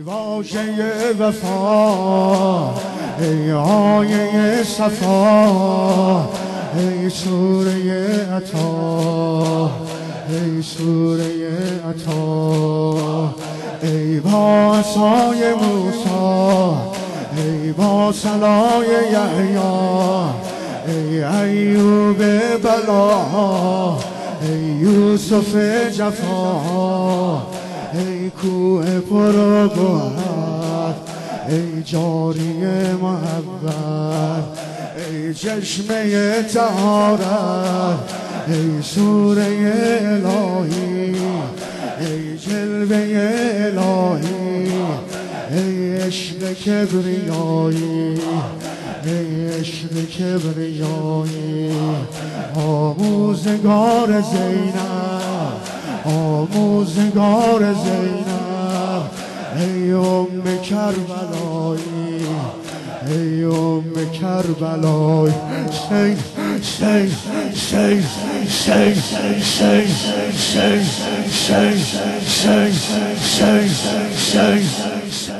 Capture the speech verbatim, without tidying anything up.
واژه وفا، ای آیه صفا، ای سوره عطا، ای سوره عطا، ای با عصای موسی، ای با صلای یحیی، ای ایوب بلا، ای یوسف جفا، ای کوه پرگوهر، ای جاری محبت، ای چشمه طهارت، ای سوره الهی، ای جلوه الهی، ای عشق کبریایی، ای عشق کبریایی، آموزگار زینب، آموزگار زینب، ای ام کربلایی، ای ام کربلایی. شی شی شی شی شی شی شی شی شی شی شی